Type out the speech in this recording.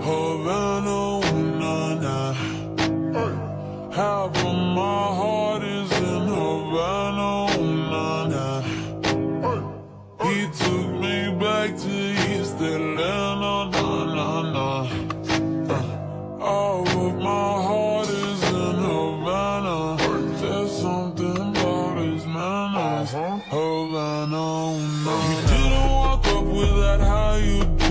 Havana, ooh, nah, nah. Half of my heart is in Havana, ooh, nah, nah. He took me back to East Atlanta, nah, nah, nah. All of my heart is in Havana. There's something about his manners. Havana, ooh, nah. You didn't walk up with that, how you